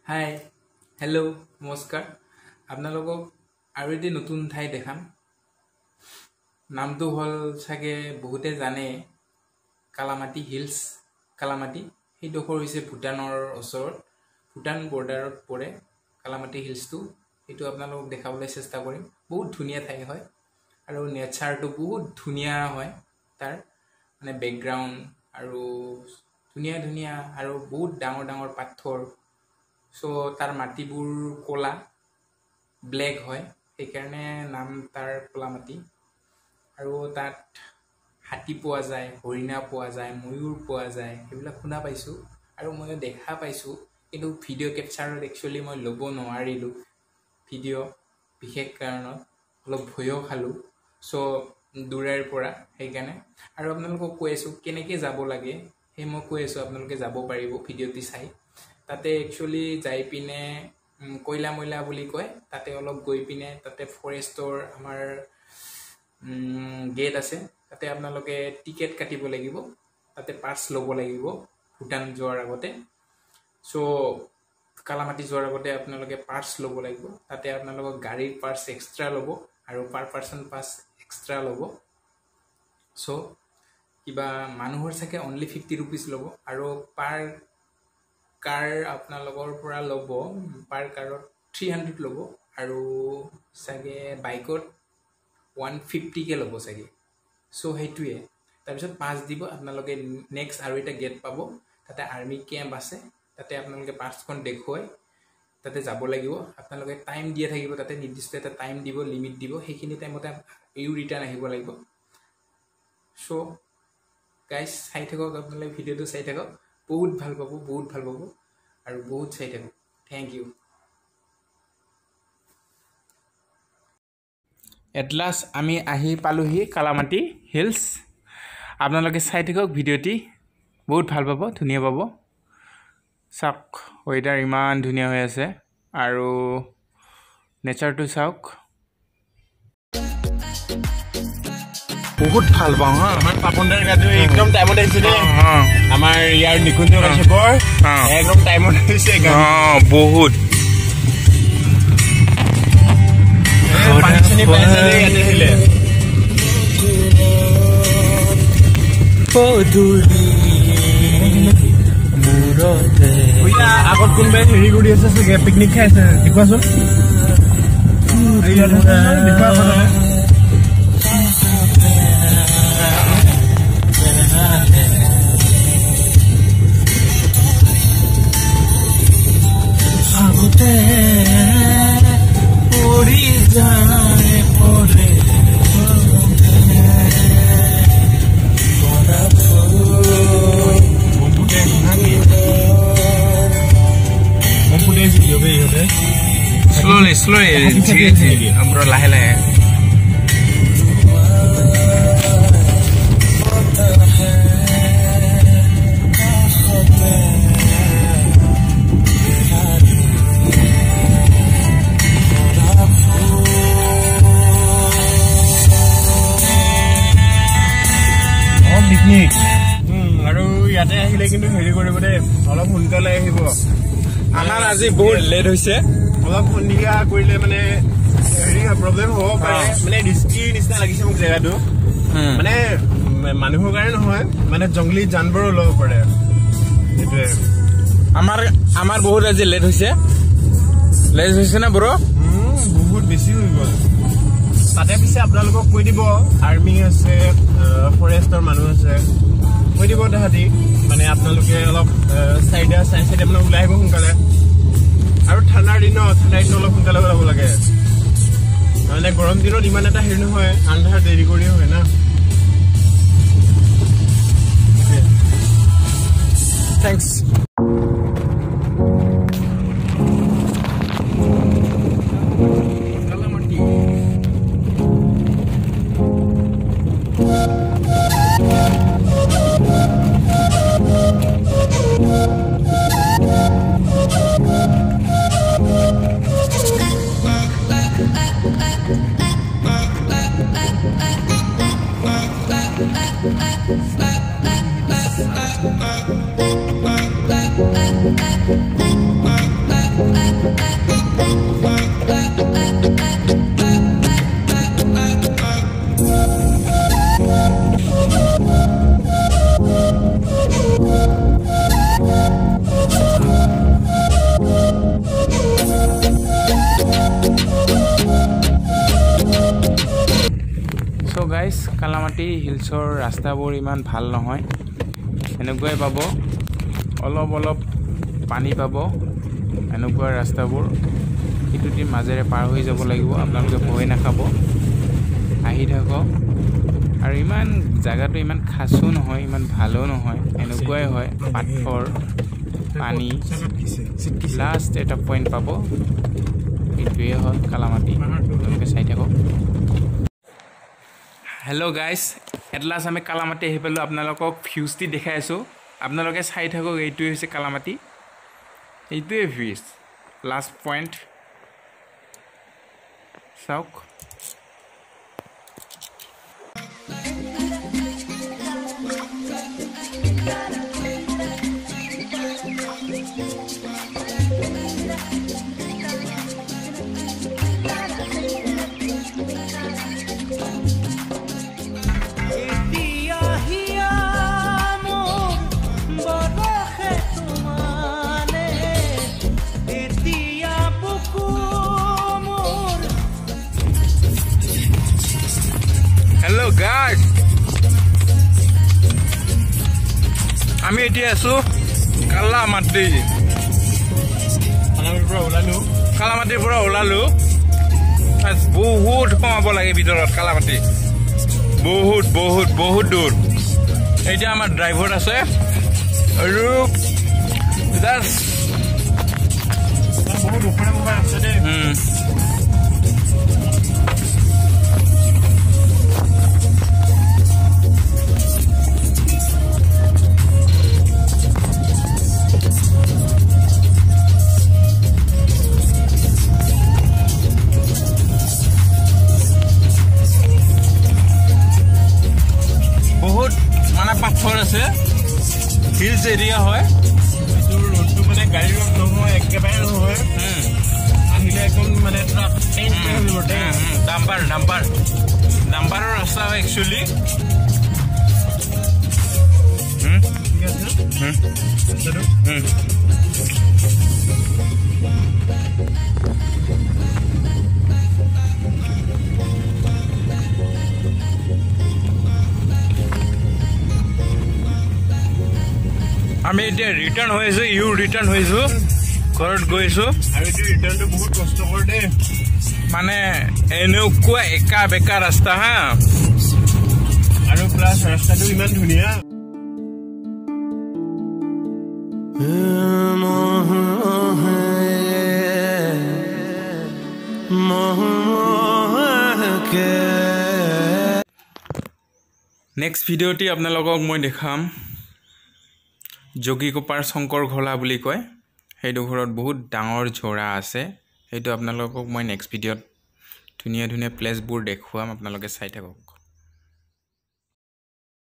Hi hello' নমস্কাৰ আপোনালোকক আৰু এটি নতুন ঠাই দেখাম নামটো হ'ল চাগে বহুতে জানে কালামাটি হিলছ কালামাটি সেইডোখৰ হৈছে ভুটানৰ ওচৰত ভুটান বৰ্ডাৰত পৰে কালামাটি হিলছটো এইটো আপোনালোকক দেখাবলৈ চেষ্টা কৰিম বহুত ধুনীয়া ঠাই হয় আৰু নেচাৰটো বহুত ধুনীয়া হয় তাৰ মানে বেকগ্ৰাউণ্ড আৰু ধুনীয়া ধুনীয়া আৰু বহুত ডাঙৰ ডাঙৰ পাথৰ সো তাৰ মাটিবোৰ কোলা ব্লেক হয় সেইকাৰণে নাম তাৰ কালামাটি আৰু তাত হাতী পোৱা যায় হৰিণা পোৱা যায় ময়ূৰ পোৱা যায় সেইবিলাক শুনা পাইছো আৰু মই দেখা পাইছো কিন্তু ভিডিও ক্যাপচাৰত একচুয়ালি মই ল'ব নোৱাৰিলো ভিডিও বিশেষ কাৰণত অলপ ভয়ও খালো সো দূৰৰ পৰা সেইকাৰণে আৰু আপোনালোকক কৈ আছো কেনেকৈ যাব লাগে সেই মই কৈ আছো আপোনালোকে যাব পাৰিব ভিডিওটি চাই তাতে একচুয়ালি যাই পিনে কয়লা ময়লা বুলি কয় তাতে অলপ গৈ পিনে তাতে ফৰেষ্টৰ আমাৰ গেট আছে তাতে আপোনালোকে টিকেট কাটিব লাগিব তাতে পাছ ল'ব লাগিব ভুটান যোৱাৰ আগতে সো কালামাটি যোৱাৰ আগতে আপোনালোকে পাছ ল'ব লাগিব তাতে আপোনালোকক গাড়ীৰ পাছ এক্সট্ৰা ল'ব আৰু পাৰ পাৰ্সন পাছ এক্সট্ৰা ল'ব সো কিবা মানুহৰ চাগে অনলি 50 रुपीस ল'ব আৰু পাৰ কাৰ আপোনালোকৰ পৰা ল'ব পাৰ কাৰত 300 ল'ব আৰু চাগে বাইকত 150 কে ল'ব চাগে সো হেতুৱে তাৰপিছত পাছ দিব আপোনালোকে নেক্সট আৰু এটা গেট পাব তাতে আৰ্মি ক্যাম্প আছে তাতে আপোনালোকে পাছখন দেখুৱাই তাতে যাব লাগিব আপোনালোকে টাইম দিয়া থাকিব তাতে নিৰ্দিষ্ট এটা টাইম দিব লিমিট দিব সেইখিনি টাইমতে ইউ ৰিটাৰ্ন আহিব লাগিব সো গাইস চাই থাকক আপোনালোকে ভিডিওটো চাই থাকক বহুত ভাল পাব আৰু বহুত চাই থাকক থ্যাংক ইউ এটলাস আমি আহি পালোহি কালামাটি হিলছ আপোনালোকে চাই থাকক ভিডিওটি বহুত ভাল পাব ধুনীয়া পাব চাওক ওয়েদাৰ ইমান ধুনীয়া হৈ আছে আৰু নেচাৰটো চাওক বহুত ভাল পাওঁ হা আমাৰ পাপনদাৰ গাটো একদম টাইমত আহিছে দে আমাৰ ইয়াৰ নিকুঞ্জ কাশ্যপৰ একদম টাইমত আহিছে বহুত পানী চিনি পাইছে দে ইয়াতে আহিলে আগত কোনোবাই হেৰি কৰি আছে চাগে পিকনিক খাই আছে দেখুৱাচোন slowly আমরা লাহে লাহে পিকনিক আৰু ইয়াতে আহিলে কিন্তু হেৰি কৰিব দে অলপ সোনকালে আহিব আমাৰ আজি বহুত লেট হৈছে অলপ সন্ধিয়া কৰিলে মানে হেৰি প্ৰব্লেম হ'ব পাৰে মানে ৰিস্কি নিচিনা লাগিছে মোক জেগাটো মানে মানুহৰ কাৰণে নহয় মানে জংগলী জানবৰ ল'ব পাৰে সেইটোৱে আমাৰ বহুত আজি লেট হৈছে না ব্ৰ বহুত বেছি হৈ গ'ল তাতে পিছে আপোনালোকক কৈ দিব আৰ্মি আছে ফৰেষ্টৰ মানুহ আছে কৈ দিব তাহাঁতি মানে আপোনালোকে অলপ চাইডে মানে ওলাই আহিব সোনকালে আৰু ঠাণ্ডাৰ দিনত অলপ সোনকালে ওলাব লাগে মানে গৰম দিনত ইমান এটা হেৰি নহয় আন্ধাৰ দেৰি কৰি হয় না থেংকস Bye. কালামাটি হিলছৰ ৰাস্তাবোৰ ইমান ভাল নহয় এনেকুৱাই পাব অলপ অলপ পানী পাব এনেকুৱা ৰাস্তাবোৰ ইটোটি মাজেৰে পাৰ হৈ যাব লাগিব আপোনালোকে ভয় নাখাব আহি থাকক আৰু ইমান জায়গাটো ইমান খাসো নহয় ইমান ভালো নহয় এনেকুৱাই হয় পাথৰ পানী লাষ্ট এটা পইণ্ট পাব এইটোৱে হ'ল কালামাটি আপোনালোকে চাই থাকক হেল্ল' গাইজ এটলাষ্ট আমি কালামাটি আহি পালোঁ আপোনালোকক ভিউজটি দেখাই আছোঁ আপোনালোকে চাই থাকক এইটোৱে হৈছে কালামাটি এইটোৱে ভিউজ লাষ্ট পইণ্ট চাওক Hello guys, আমি এতিয়া আছো কালামাটি কালামাটিৰ পৰা ওলালো বহুত কমাব লাগে ভিতৰত কালামাটি বহুত বহুত বহুত দূৰ এতিয়া আমাৰ ড্ৰাইভাৰ আছে আৰু জাস্ট বহুত ওপৰে ওপৰে আছে দে পাথৰ আছে হিলছ এৰিয়া হয় এইটো ৰোডটো মানে গাড়ী ৰোড নহয় একেবাৰে নহয় আহিলে এখন মানে ডাম্পাৰৰ ৰাস্তা হয় একচুৱেলি আমি এতিয়া ৰিটাৰ্ণ হৈছো ৰিটাৰ্ণ হৈছো ঘৰত গৈছো আৰু এইটো ৰিটাৰ্ণটো বহুত কষ্টকৰ দে মানে এনেকুৱা একা বেকা ৰাস্তা হা আৰু প্লাছ ৰাস্তাটো ইমান ধুনীয়া নেক্সট ভিডিঅ'টি আপোনালোকক মই দেখাম যোগীকোপাৰ শংকৰ ঘোলা বুলি কয় সেইটো ঘৰত বহুত ডাঙৰ ঝৰা আছে সেইটো আপোনালোকক মই নেক্সট ভিডিঅ'ত ধুনীয়া ধুনীয়া প্লেচবোৰ দেখুৱাম আপোনালোকে চাই থাকক